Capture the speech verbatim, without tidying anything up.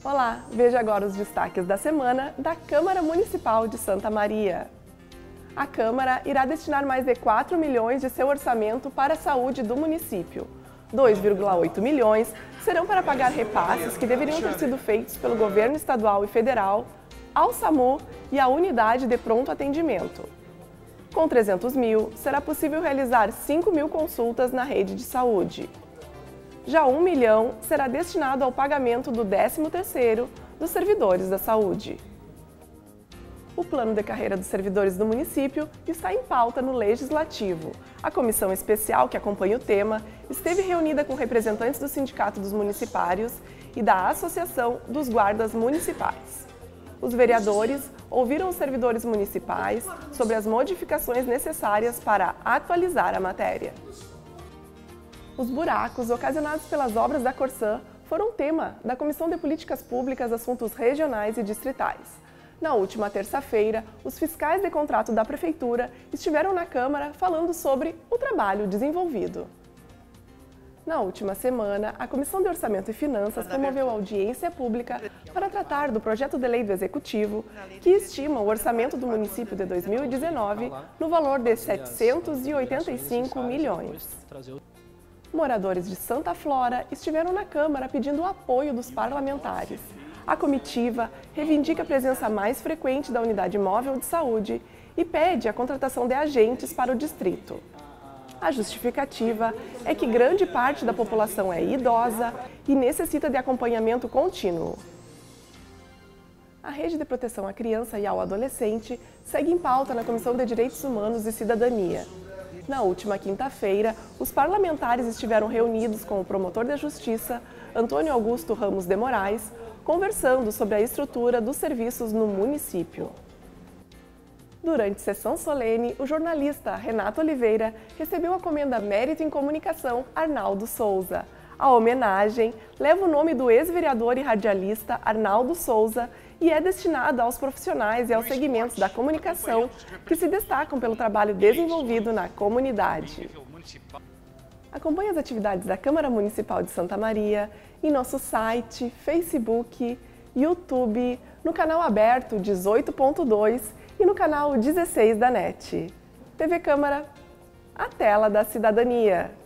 Olá, veja agora os destaques da semana da Câmara Municipal de Santa Maria. A Câmara irá destinar mais de quatro milhões de seu orçamento para a saúde do município. dois vírgula oito milhões serão para pagar repasses que deveriam ter sido feitos pelo governo estadual e federal ao SAMU e à Unidade de Pronto Atendimento. Com trezentos mil, será possível realizar cinco mil consultas na rede de saúde. Já um milhão será destinado ao pagamento do décimo terceiro dos servidores da saúde. O plano de carreira dos servidores do município está em pauta no Legislativo. A comissão especial que acompanha o tema esteve reunida com representantes do Sindicato dos Municipários e da Associação dos Guardas Municipais. Os vereadores ouviram os servidores municipais sobre as modificações necessárias para atualizar a matéria. Os buracos ocasionados pelas obras da Corsã foram tema da Comissão de Políticas Públicas, Assuntos Regionais e Distritais. Na última terça-feira, os fiscais de contrato da Prefeitura estiveram na Câmara falando sobre o trabalho desenvolvido. Na última semana, a Comissão de Orçamento e Finanças promoveu audiência pública para tratar do projeto de lei do Executivo, que estima o orçamento do município de dois mil e dezenove no valor de setecentos e oitenta e cinco milhões. Moradores de Santa Flora estiveram na Câmara pedindo o apoio dos parlamentares. A comitiva reivindica a presença mais frequente da unidade móvel de saúde e pede a contratação de agentes para o distrito. A justificativa é que grande parte da população é idosa e necessita de acompanhamento contínuo. A Rede de Proteção à Criança e ao Adolescente segue em pauta na Comissão de Direitos Humanos e Cidadania. Na última quinta-feira, os parlamentares estiveram reunidos com o promotor de Justiça, Antônio Augusto Ramos de Moraes, conversando sobre a estrutura dos serviços no município. Durante sessão solene, o jornalista Renato Oliveira recebeu a comenda Mérito em Comunicação Arnaldo Souza. A homenagem leva o nome do ex-vereador e radialista Arnaldo Souza e é destinada aos profissionais e aos segmentos da comunicação que se destacam pelo trabalho desenvolvido na comunidade. Acompanhe as atividades da Câmara Municipal de Santa Maria em nosso site, Facebook, YouTube, no canal aberto dezoito ponto dois e no canal dezesseis da NET. T V Câmara, a tela da cidadania.